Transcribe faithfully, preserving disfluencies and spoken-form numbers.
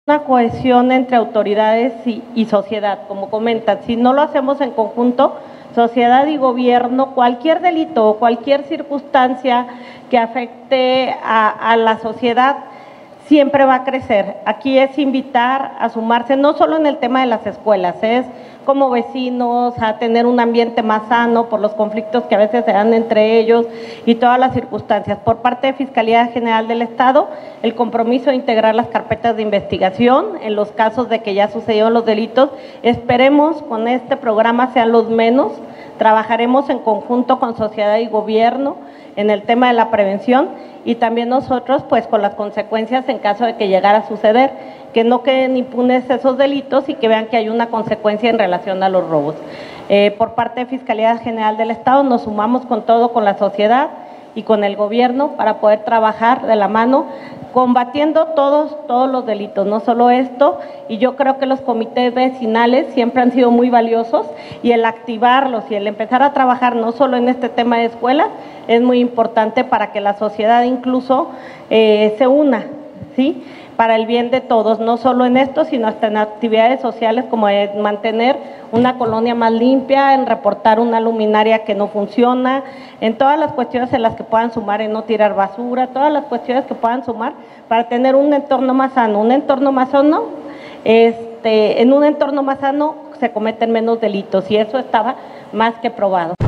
Una cohesión entre autoridades y, y sociedad, como comentan. Si no lo hacemos en conjunto, sociedad y gobierno, cualquier delito o cualquier circunstancia que afecte a, a la sociedad siempre va a crecer. Aquí es invitar a sumarse, no solo en el tema de las escuelas, es como vecinos, a tener un ambiente más sano por los conflictos que a veces se dan entre ellos y todas las circunstancias. Por parte de Fiscalía General del Estado, el compromiso de integrar las carpetas de investigación en los casos de que ya sucedieron los delitos. Esperemos con este programa sean los menos. Trabajaremos en conjunto con sociedad y gobierno en el tema de la prevención y también nosotros pues con las consecuencias en caso de que llegara a suceder, que no queden impunes esos delitos y que vean que hay una consecuencia en relación a los robos. Eh, por parte de Fiscalía General del Estado nos sumamos con todo, con la sociedad y con el gobierno para poder trabajar de la mano combatiendo todos, todos los delitos, no solo esto, y yo creo que los comités vecinales siempre han sido muy valiosos y el activarlos y el empezar a trabajar no solo en este tema de escuelas es muy importante para que la sociedad incluso eh, se una, ¿sí?, para el bien de todos, no solo en esto, sino hasta en actividades sociales como es mantener una colonia más limpia, en reportar una luminaria que no funciona, en todas las cuestiones en las que puedan sumar, en no tirar basura, todas las cuestiones que puedan sumar para tener un entorno más sano. Un entorno más sano, este, en un entorno más sano se cometen menos delitos y eso estaba más que probado.